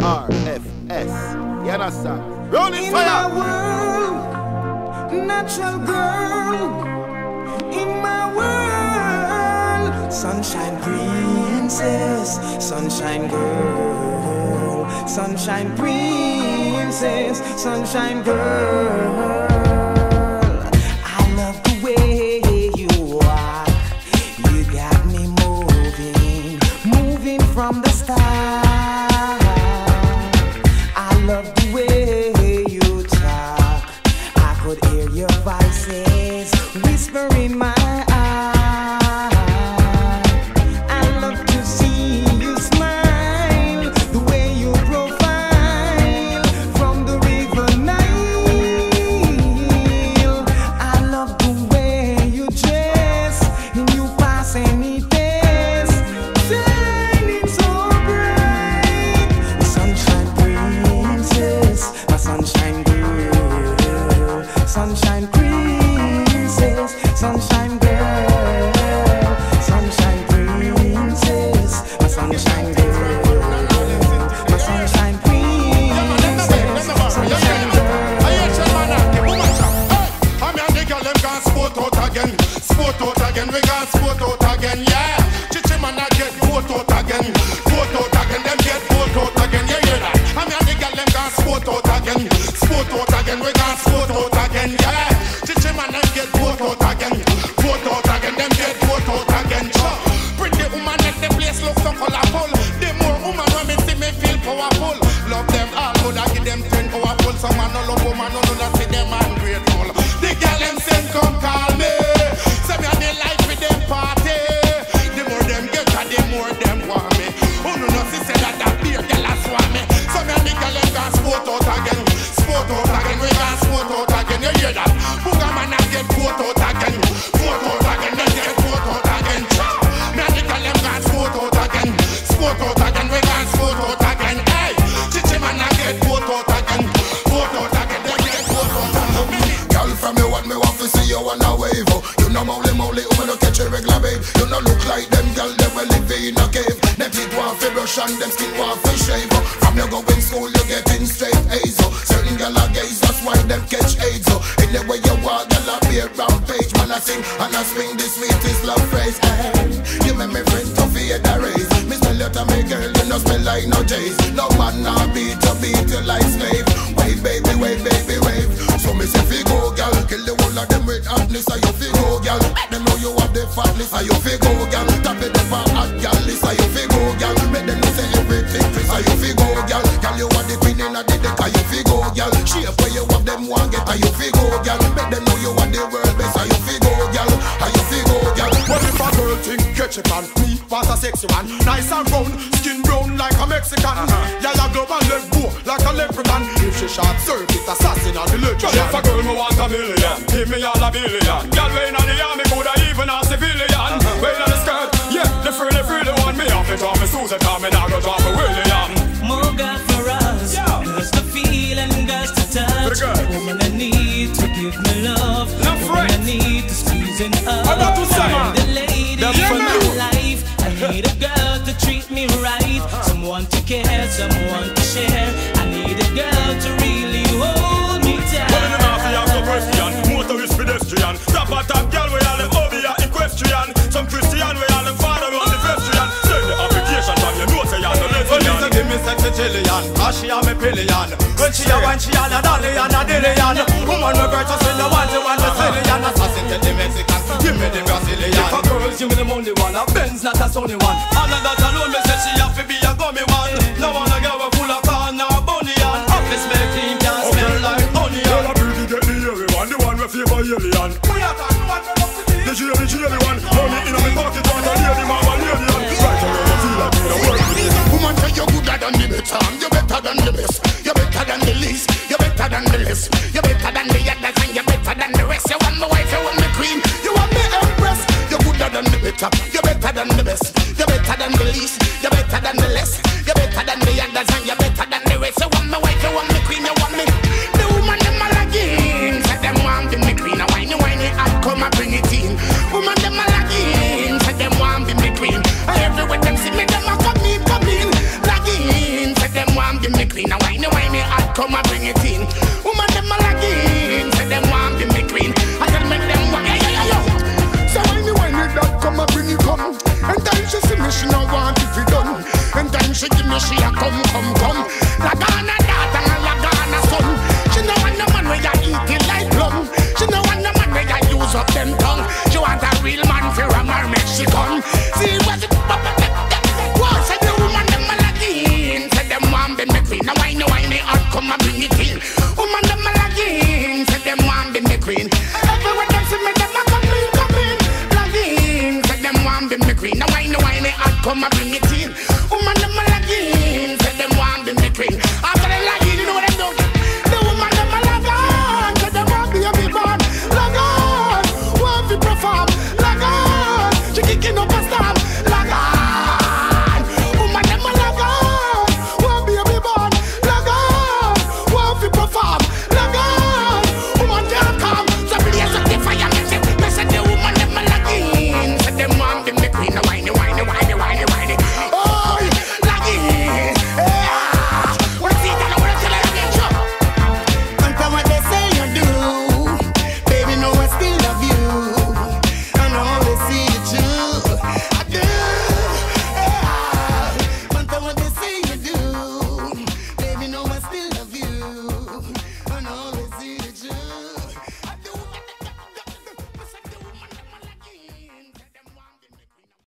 RFS. You understand? Rolling fire. In my world, natural girl. In my world, sunshine princess, sunshine girl, sunshine princess, sunshine girl. I love the way you walk. You got me moving from the start. I love the way you talk. I could hear your voices whisper in my eye. I love to see you smile, the way you profile from the river Nile. I love the way you dress and you pass any test, shining so bright. Sunshine princess, my sunshine girl, sunshine princess, sunshine girl, sunshine princess, my sunshine girl, my sunshine princess, sunshine girl. I'm a nigga, them gon' sport out again. Sport out again, we gon' sport out again, yeah. Chichi man, I get sport out again. Sport out again, them get sport out again, yeah, yeah. I'm a nigga, them gon' sport out again. Sport out again, we gon' sport out again, yeah. Chichi man, them get sport out again. Sport out again, them get sport out again, sure. Pretty woman, let the place look so colorful. The more woman when me see me feel powerful. Love them all, would I give them 10 powerful. Some man no love woman, no not see them ungrateful. The girl them send come call me. Say me a the life with them party. The more them get, the more them want me. Oh no, see say that beer girl a swam me. So me a the girl them gon' sport out again. Sport out again, we gon' sport out again. You hear that? Booga man a get sport out again. Sport out again, they get sport out again. Me a the girl them gon' sport out again. Sport out again, we gon' sport out again. Hey, chichi man a get sport out again. Sport out again, they get sport out again. Girl from you want me want to see you on a wave. You know mowly, woman no catch a regular babe. You no look like them girl they will live in a cave. Them teeth want fi brush and them skin want fi shave. From you going school you getting straight A's. Certain girl are gays, that's why them catch AIDS. Anyway you walk girl a be a rampage. Man I sing and I swing the sweetest love phrase. Hey, you make me friend to fear the race. Me smell you to me girl, you no smell like no J's. No man nah beat you like slave. Wave baby, wave baby, wave. So me say fi go girl, kill the whole of them with hotness. Are you fi go girl? Them know you have the fatness. Are you fi go girl? Tap it up for hot girl list. Are you fi go girl? Make them know say everything free. Are you fi go girl? Girl you are the queen in the deck. Are you fi go girl? Shape where you have them want get. Are you fi go girl? Make them know you are the world best. Are you fi go girl? Are you fi go girl? What if a girl think ketchup and me was a sexy one? Nice and round, skin brown like a Mexican. Yeah, a glove and leg bow like a leprechaun. If she shot circuit assassin or the legend. Well, if a girl me want a million, give me all a billion. Girl way in the army, coulda even a civilian. Way in the skirt, yeah, the freely one. Me off it on me Susan, cause me now go drop a William. More God for us, girls to feel and girls to touch. Woman I need to give me love. Woman I need to squeeze in up. I got to say, man, the lady in my life. I need a girl to treat me right. Someone to care, someone to share. I need a girl to really hold me tight. Well, in the mafia, so Christian, motorist pedestrian. Top a top girl, we all them Obia equestrian. Some Christian, we all them father on the pedestrian. Send the application from your notes, you're the lesbian. Well, give me sexy Jillian, cause she a me pillion. When she a one, she a dolly and a dillion. Woman, my girl, just in the one, she want the Sicilian. Assassin to the Mexican, give me the Brazilian. If a girl, give me the money one, a Benz, not a Sony one. And that alone, me say she have to be a gummy one. No one a girl full of corn or bunny on. Office make clean, can't smell like onion. Girl, a beauty get the hairy one, the one we favor alien. We are talking about the jelly one. Money in my pocket, want a lady, mama, lady on. Right around the feel like me, the world. Woman, say you're gooder than the better, you're better than the best. You're better than the least, you're better than the less. You're better than the others and you're better than the rest. You want my wife, you want me queen, you want me empress. You're gooder than the better, you're better than the best. You're better than the least, you're better than the less. You're better than the others and you're better than the rest. You want my wife, you want me queen, you want me. The woman them all again, say them want be me queen. I whiny and come and bring it in. Woman them all again, say them want be me queen. Everywhere them see me, them a come in, lagging. Say them want be me a come. Lagana daughter and Lagana son. She no want no man where you eat it like plum. She no want no man where you use up them tongue. She want a real man for a mar Mexican. See what the what's the woman them malagin? Say them want be me queen. Now I know I need hard come and bring it in. Woman them malagin. Say them want be me queen. Everywhere them see me them a come in. Lagin. Say them want be me queen. Now I know I need hard come and bring it in. Woman them malagin.